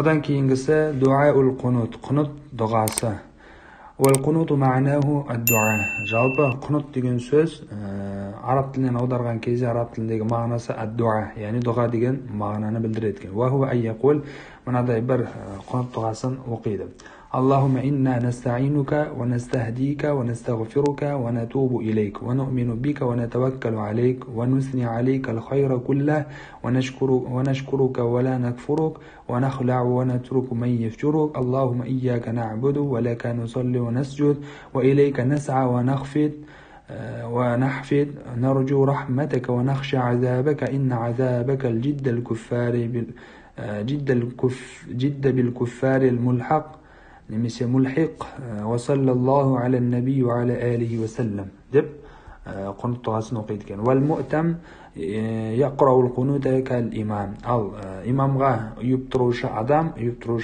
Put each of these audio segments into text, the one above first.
Одан кейінгісі дуаул қунут, қунут дұғасы. والقنوت معناه الدعاء. Жалпы құнут деген сөз араб тілінен аударған кезде араб тіліндегі мағынасы ад-дуа, яғни дұға деген мағынаны білдіреді екен. Ва хуа айяқул, мынадай бір құнут дұғасын оқиды. اللهم إنا نستعينك ونستهديك ونستغفرك ونتوب إليك ونؤمن بك ونتوكل عليك ونثني عليك الخير كله ونشكرك ولا نكفرك ونخلع ونترك من يفجرك اللهم إياك نعبد ولك نصلي ونسجد وإليك نسعى ونحفد نرجو رحمتك ونخشى عذابك إن عذابك الجد الكفار جد بالكفار الملحق немесе мулхиқ ва саллаллаху аля наби ва аля алихи ва саллам деп құнут дұғасын оқиды екен. Вал муътам яқраул құнута кал имам. Ал имамға үйіп тұрушы адам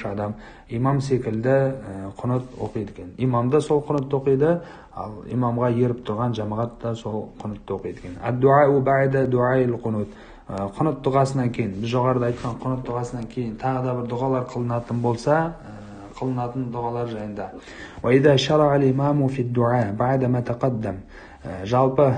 имам секілді құнут оқиды екен. Имам да сол құнут оқиды, ал имамға еріп тұрған жамағат та сол құнут оқиды екен. Ад-дуау ба'да дуаил құнут. Құнут дұғасынан кейін, біз жоғарыда айтқан құнут дұғасынан кейін тағы да бір дұғалар қылынатын болса, қылынатын дұғалар жайында. وإذا شرع الإمام في الدعاء بعد ما تقدم. Жалпы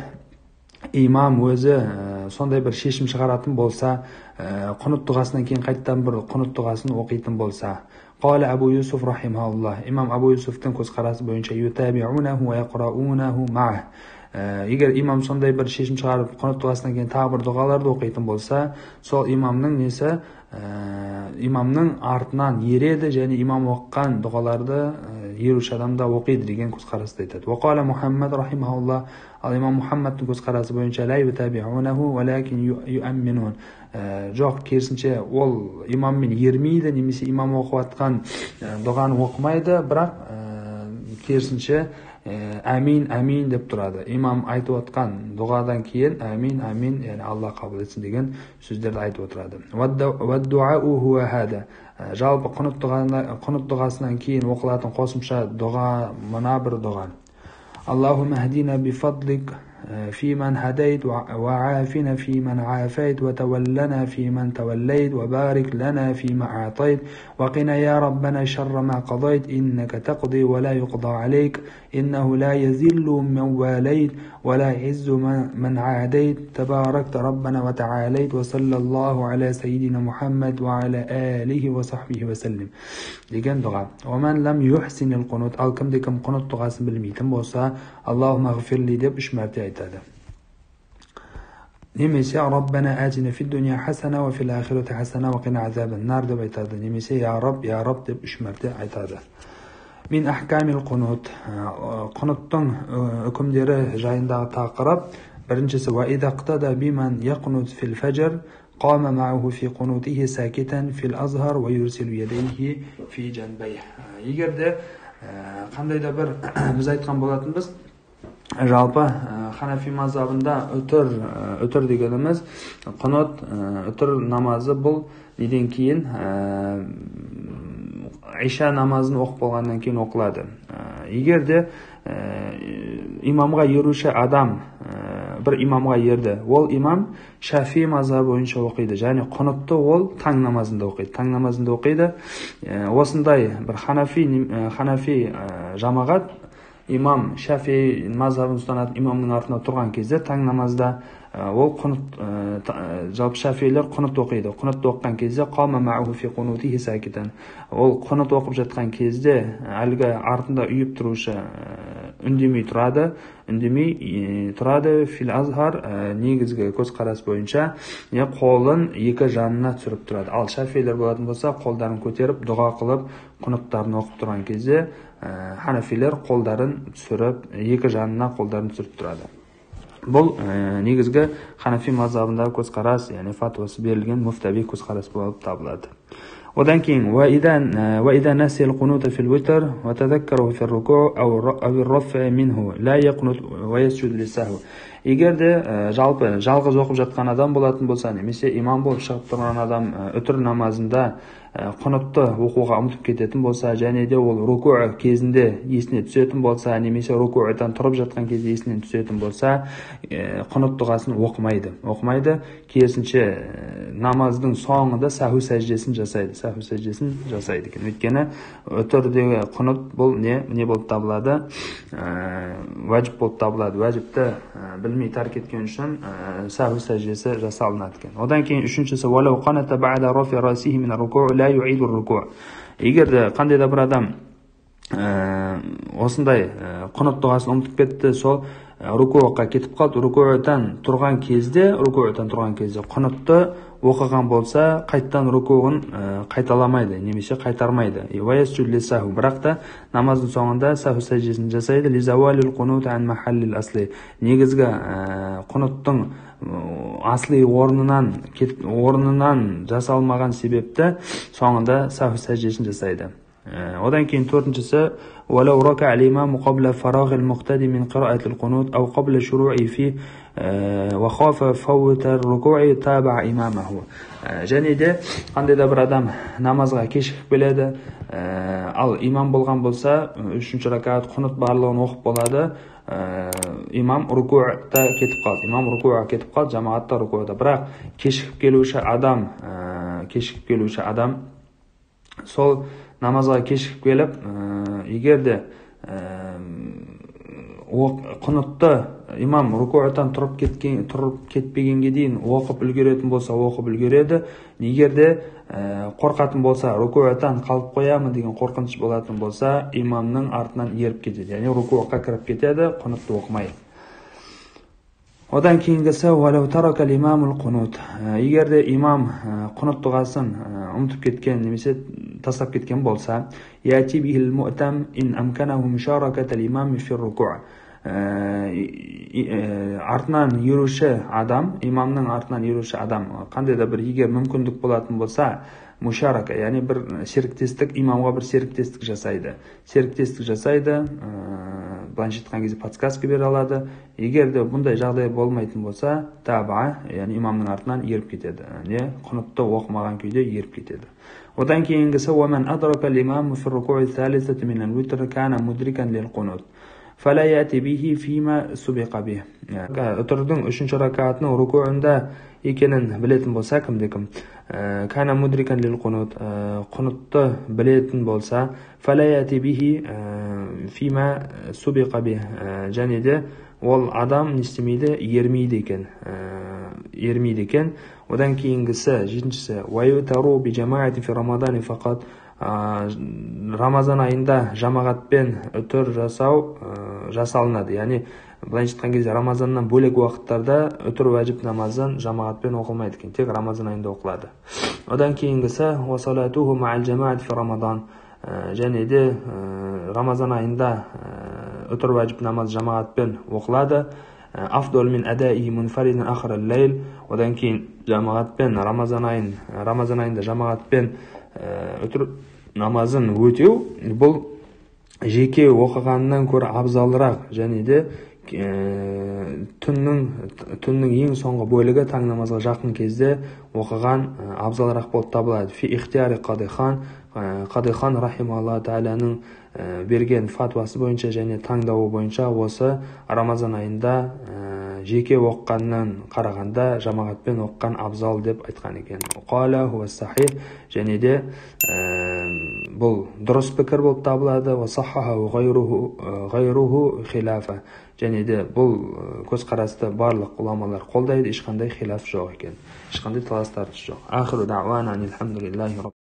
имам өзі сондай бір шешім шығаратын болса, құнут дұғасынан кейін қайттан бір құнут дұғасын оқитын болса. قال أبو يوسف رحمه الله. Имам Абу Юсуфтың көзқарасы бойынша يتابعونه ويقرؤونه معه. Егер имам сондай бір шешім шығарып құнут дұғасынан кейін тағы бір дұғаларды оқитын болса, сол имамның несі имамның артынан ереді және имам оққан дұғаларды еруші адам да оқиды деген көзқарасты айтады. Вақала Мухаммад рахимахулла. Ал имам Мухаммадтың көзқарасы бойынша ла ютабиунаху валакин юамминун. Жоқ, керісінше ол имаммен ермейді, немесе имам оқып жатқан дұғаны оқымайды, бірақ керісінше әмин әмин деп тұрады. Имам айтып отқан дұғадан кейін әмин әмин, яғни Алла қабыл етсін деген сөздерді айтып отырады. Вад-дуау хуа хада. Жалпы құнут дұғасынан кейін оқылатын қосымша дұға мына бір дұға. Аллахумма хдина бифадлик في من هديت وعافنا في من عافيت وتولنا في من توليت وبارك لنا فيما أعطيت وقنا يا ربنا شر ما قضيت إنك تقضي ولا يقضى عليك إنه لا يذل من واليت ولا يعز من عاديت تباركت ربنا وتعاليت وصلى الله على سيدنا محمد وعلى آله وصحبه وسلم. degan duo. ومن لم يحسن القنوت. Al kimde-kim qunut duosin bilmaydigan bo'lsa, Allohumma g'firli deb 3 marta aytadi. Nemese Rabbana atina fid dunya hasana va fil akhirati hasana va qina azaban nar deb aytadi. Nemese ya Rob deb 3 marta aytadi. Min ahkamil qunut. Qunutning hukmlari jayinдағы taqrib. Birinchisi va idaqtada biman yaqnut fil fajr قام معه في قنوته ساكتا في الأزهر ويرسل يديه في جنبيه. Егер де қандайда бір біз айтқан болатынбыз, жалпы Ханафи мазхабында үтір дегеніміз құнут үтір намазы бұл неден кейін Иша намазын оқып болғаннан кейін оқылады. Егер де имамға еруші адам бір имамға ерді, ол имам Шафи мазхабы бойынша оқиды, және құнутты ол таң намазында оқиды. Осындай бір Ханафи жамағат имам Шафи мазхабын ұстанатын имамның артында тұрған кезде таң намазда ол жалпы шафилер құнут оқиды. Құнут оққан кезде қаума мағу фи құнутихи сакитан. Ол құнут оқып жатқан кезде әлгі артында үйіп тұрушы үндемей тұрады фил азхар негізгі көзқарас бойынша қолын екі жанына түсіріп тұрады. Ал шафилер болатын болса қолдарын көтеріп дұға қылып құнуттарын оқып тұрған кезде ханафилер қолдарын түсіріп екі жанына қолдарын түсіріп тұрады. Бұл негізгі Ханафи мазхабындағы көзқарас, яғни фатуасы берілген муфтаби көзқарас болып табылады. Одан кейін وإذا نسي القنوت في الوتر وتذكره في الركوع أو الرفع منه لا يقنط ويسجد للسهو. Егер де жалпы жалғыз оқып жатқан адам болатын болса, немесе имам болып шығып тұрған адам үтір намазында құнытты оқуға ұмытып кететін болса, және де ол руку кезінде есіне түсетін болса, немесе рукудан тұрып жатқан кезде есінен түсетін болса, құнут дұғасын оқымайды. Керісінше намаздың соңында саху сәждесін жасайды екен. Өйткені өтірдегі құнут бұл не болып табылады? Уәжіп болып табылады. Уәжіпті білмей тәрк еткен үшін саху сәждесі жасалынады екен. Одан кейін үшіншісі валау қаната бa'да рафи расихи мин руку' ла ю'iду руку'. Егер де қандай да бір адам осындай құнут дұғасын ұмытып кетті, сол рукуға кетіп қалды, рукудан тұрған кезде құнутты оқыған болса, қайттан рукуғын қайталамайды, немесе қайтармайды. Бірақ та намаздың соңында саху сәждесін жасайды. Негізгі құнуттың асли орнынан жасалмаған себепті соңында саху сәждесін жасайды. Одан кейін төртіншісі ولو ركع الإمام قبل فراغ المقتدي من قراءة القنوت أو قبل شروعه فيه وخاف فوت الركوع تابع إمامه. және де қандай да бір адам намазға кешігіп келеді, ал имам болған болса, үшінші ракат құнут барлығын оқып болады, имам рукуға кетіп қалды, жамағатта рукуға. Бірақ кешігіп келуші адам сол намазға кешігіп келіп, егер де құнутты имам рукудан тұрып кетпегенге дейін оқып үлгеретін болса, оқып үлгереді. Егер де қорқатын болса, рукудан қалып қоямын деген қорқыныш болатын болса, имамның артынан еріп кетеді, яғни рукуға кіріп кетеді, құнутты оқымайды. Одан кейінгісі егер де имам құнут дұғасын ұмытып кеткен немесе тастап кеткен болса, артынан еруші адам, имамның артынан еруші адам қандай да бір егер мүмкіндік болатын болса, мушарака, яғни бір серіктестік, имамға бір серіктестік жасайды. Былайша айтқан кезде подсказка бере алады. Егер де бұндай жағдай болмайтын болса, таба, яғни имамның артынан еріп кетеді. Құнутты оқымаған күйде еріп кетеді. Одан кейінгісі وَمَنْ أَدْرَكَ الْإِمَامُ فِي الرُّكُوعِ الثَّالِثَةِ مِنَ الْوِتْرِ كَانَ مُدْرِكًا لِلْقُنُوتِ فَلَا يَأْتِ بِهِ فِيمَا سُبِقَ بِهِ. Үтірдің үшінші ракатының рукуында екенін білетін болса, кім-де-кім кана мудрикан лил құнут, құнутты білетін болса, фала яти бихи фима субиқа бих, және де ол адам не істемейді, ермейді екен. Одан кейінгісі жетіншісі ваютару би жамаати фи рамадани фақат, Рамазан айында жамағатпен үтір жасалынады. Яғни былайша айтқан кезде Рамазаннан бөлек уақыттарда үтір уәжіп намазын жамағатпен оқылмайды екен, тек Рамазан айында оқылады. Одан кейінгісі уасалатуху ма'ал жамаат фи Рамадан, және де Рамазан айында үтір уәжіп намаз жамағатпен оқылады. Афдол мин адаи мунфаридин ахр ал-лайл. Одан кейін жамағатпен Рамазан айында жамағатпен үтір намазын өтеу, бұл жеке оқығаннан көрі абзалырақ, және де түннің ең соңғы бөлігі таң намазға жақын кезде оқыған абзалырақ болып табылады. Фи ихтияри Қадихан рахималла тағаланың берген фатуасы бойынша және таңдауы бойынша осы Рамазан айында жеке оққаннан қарағанда жамағатпен оққан абзал деп айтқан екен. Қала хуа сахих, және де бұл дұрыс пікір болып табылады. Ва саххаху ғайруху хилафа, және де бұл көзқарасты барлық ғұламалар қолдайды, ешқандай хилаф жоқ екен, ешқандай талас тартыс жоқ. Ахиру дa'вана алхамдулиллахи